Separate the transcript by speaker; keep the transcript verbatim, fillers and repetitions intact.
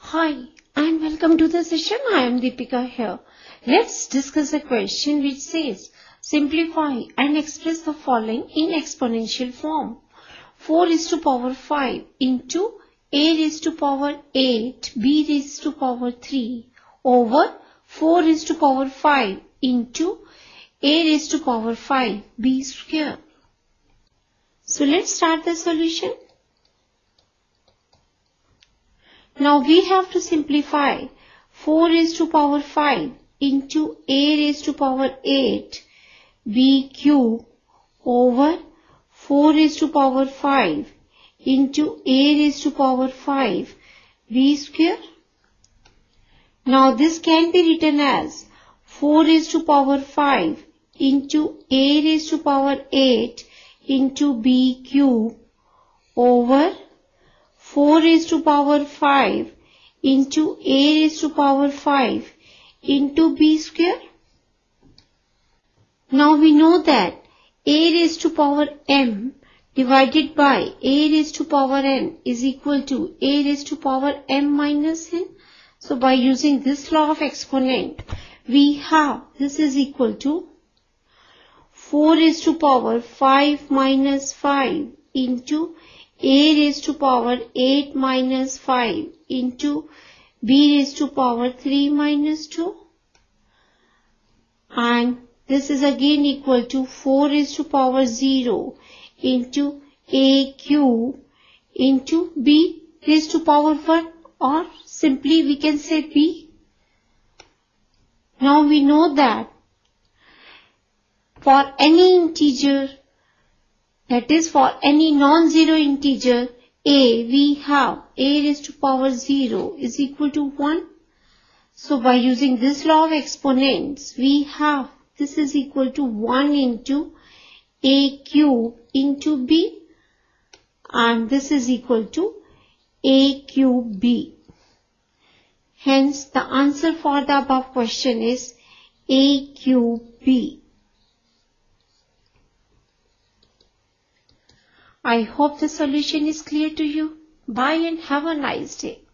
Speaker 1: Hi and welcome to the session. I am Deepika here. Let's discuss a question which says simplify and express the following in exponential form. four raised to power five into a raised to power eight b raised to power three over four raised to power five into a raised to power five b square. So let's start the solution. Now we have to simplify four raised to power five into a raised to power eight b cube over four raised to power five into a raised to power five b square. Now this can be written as four raised to power five into a raised to power eight into b cube over four raised to power five into a raised to power five into b square. Now we know that a raised to power m divided by a raised to power n is equal to a raised to power m minus n. So by using this law of exponent, we have this is equal to four raised to power five minus five into a raised to power eight minus five into b raised to power three minus two, and this is again equal to four raised to power zero into a cube into b raised to power one, or simply we can say b. Now we know that for any integer, that is for any non-zero integer a, we have a raised to power zero is equal to one. So by using this law of exponents, we have this is equal to one into a cube into b, and this is equal to a cube b. Hence the answer for the above question is a cube b. I hope the solution is clear to you. Bye and have a nice day.